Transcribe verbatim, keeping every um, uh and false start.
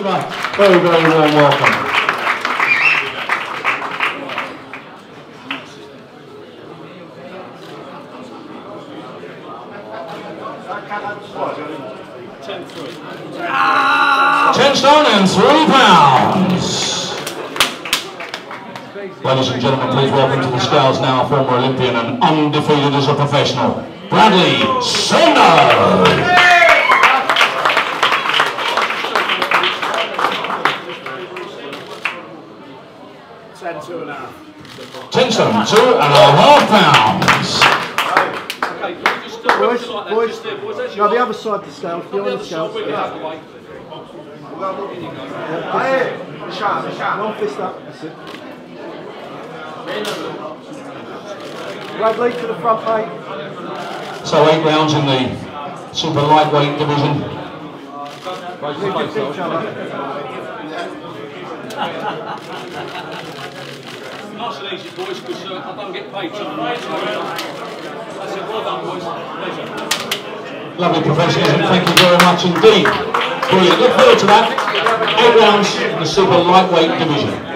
give a very, very warm welcome. Ten stone and three pounds. Ladies and gentlemen, please welcome to the scales now, former Olympian and undefeated as a professional, Bradley Saunders. Ten, two and a half. Ten stone, two and a half pounds. Okay, can we just stop Boys, like that? boys, Just there, boys, as you no, the are. other side of the scales, On behind the the other scales. side, we're Yeah. out of the way. One fist up, that's it. Bradley to the front, mate. So eight rounds in the super lightweight division. Leave your each other. Nice and easy, boys, because uh, I don't get paid tonight. So, uh, that's it. Well done, boys. Pleasure. Lovely professionalism, thank you very much indeed. Brilliant, look forward to that. Eight rounds in the super lightweight division.